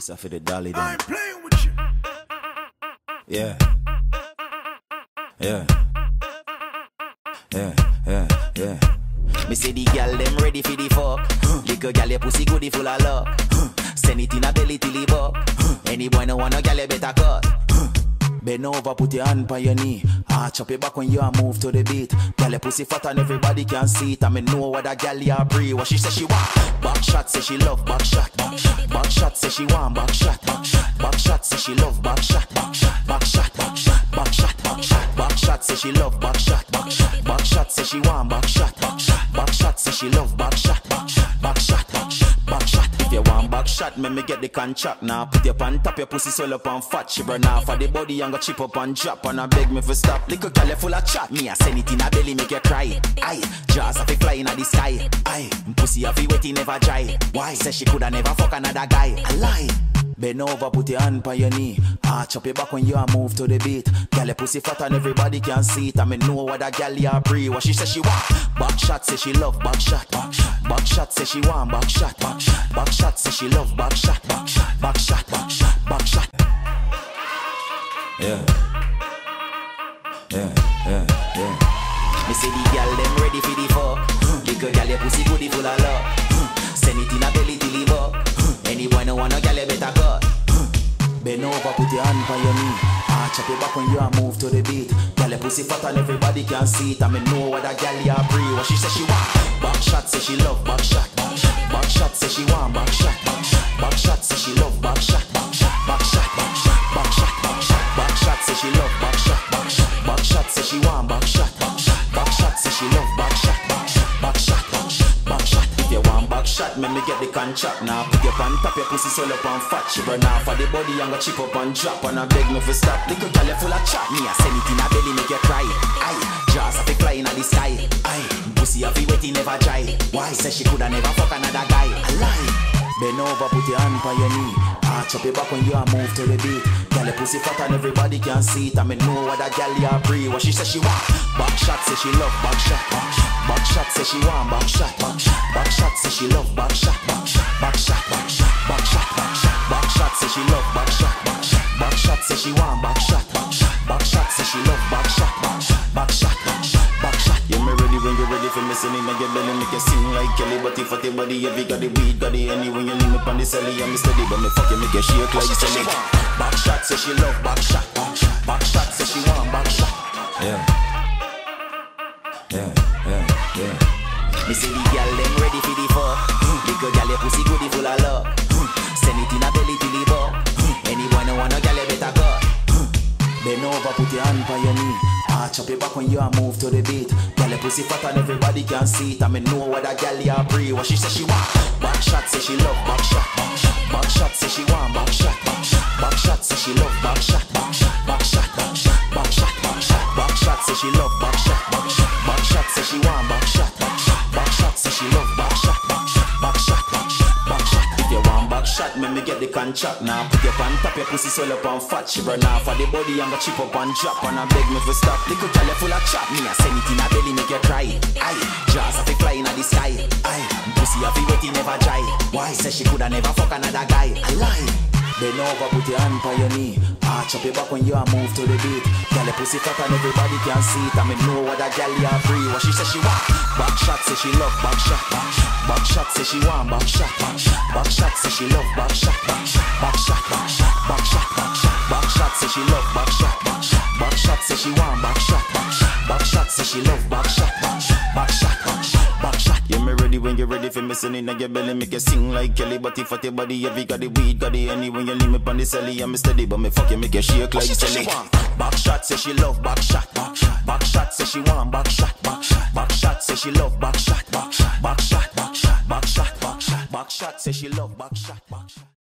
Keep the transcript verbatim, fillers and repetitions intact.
This is for the dolly then. I'm playing with you. Yeah. Yeah. Yeah, yeah, yeah. Me say the gal them ready for the fuck. Little gal your pussy goody full of luck. Send it in a belly till it buck. Any boy no want no gal you better cut. Bend over, put your hand on your knee. Ah, chop it back when you a move to the beat. Gal your pussy fat and everybody can see it. I me know what that gal ya breathe. What she say she want. Backshot say she love backshot. Backshot say she want backshot. Backshot say she love backshot. Backshot, backshot, backshot say she love backshot. Backshot say she want backshot. Backshot say she love backshot. Backshot, backshot. If you want backshot, me me get the contract now. Put your pan tap your pussy swell up and fat. She burn off for the body and go chip up and drop. And I beg me for stop. Little girl full of chat. Me a send it in a belly make you cry. Aye, jaws have to fly in the sky. Aye, pussy have to wet it never dry. Why? Say she coulda never fuck another guy. I lie. Bend over, put your hand on your knee. Ah, chop it back when you a move to the beat. Girl, your pussy fat and everybody can see it. I me know what that girl ya breathe. What she say she want. Backshot say she love backshot. Backshot say she want backshot. Backshot say she love backshot. Backshot, backshot. Yeah. Yeah, yeah, yeah. Me say the gal them ready for the fuck. Little gal your pussy goody full of luck. Send it in a belly till it buck. Any boy no want no gal you better cut. Bend over, put your hand on your knee. Ah, chop it back when you a move to the beat. Gal your pussy fat and everybody can see it. I me know what that gal ya breathe. What she say she want. Backshot say she love backshot. Backshot say she want backshot. Backshot say she love backshot. Backshot, backshot, backshot say she love backshot. Backshot say she want backshot. Backshot say she love backshot. Backshot, backshot. If you want backshot, me me get the contract now. Put your pan tap your pussy swell up and fat. She burn off for the body and go chip up and drop. And I beg me for stop. Little girl you full of chat. Me a send it in a belly make you cry. Aye, jaws have to fly in the sky. Aye, pussy have to wet it never dry. Why? Say she coulda never fuck another guy. I lie. Bend over, put your hand on your knee. Ah, chop it back when you a move to the beat. Girl, your pussy fat and everybody can see it. I me know what that girl ya breathe. What she say she want. Backshot say she love backshot. Backshot say she want backshot. Backshot say she love backshot. Backshot, backshot, backshot say she love backshot. Backshot say she want backshot. Backshot say she love backshot. Backshot, backshot. You me ready when you ready for me singing and your belly make you sing like Kelly. But if I take body, if you got the weed, got the any when you leave me on the celly, I'm steady. But me fuck you make you shake like Kelly. Backshot say she love backshot. Backshot say she want backshot. Yeah. Yeah, yeah, yeah. Me say the gal them ready for the fuck. Little gal your pussy goody full of luck. Send it in a belly till it buck. Any boy no want no gal you better cut. Bend over, put your hand on your knee. Ah, chop it back when you a move to the beat. Gal your pussy fat and everybody can see it. I me know what that gal ya breathe. What she say she want. Backshot say she love backshot. Backshot say she want backshot. Backshot say she love backshot. Backshot, backshot, backshot say she love backshot. Backshot say she want backshot. Backshot say she love backshot. Backshot, backshot. If you want backshot, me me get the contract now. Put your pan tap your pussy swell up and fat. She burn off for the body and go chip up and drop. And I beg me for stop. Little girl you full of chat. Me a send it in a belly make you cry. Aye, jaws have to fly in the sky. Aye, pussy have to wet it never dry. Why? Say she coulda never fuck another guy. I lie. Bend over, put your hand on your knee. Ah, chop it back when you a move to the beat. Girl, your pussy fat and everybody can see it. I me know what that girl ya breathe. What she say she want. Backshot say she love backshot. Backshot say she want backshot. Backshot say she love backshot. Backshot, backshot, backshot say she love backshot. Backshot say she want backshot. Backshot say she love backshot. Backshot, backshot. You me ready when you ready for me singing and your belly make you sing like Kelly. But if I take body, if you got the weed, got the any when you leave me on the celly, I'm steady. But me fuck you make you shake like Kelly. Backshot say she love backshot. Backshot say she want backshot. Backshot say she love backshot. Backshot, backshot, backshot say she love backshot.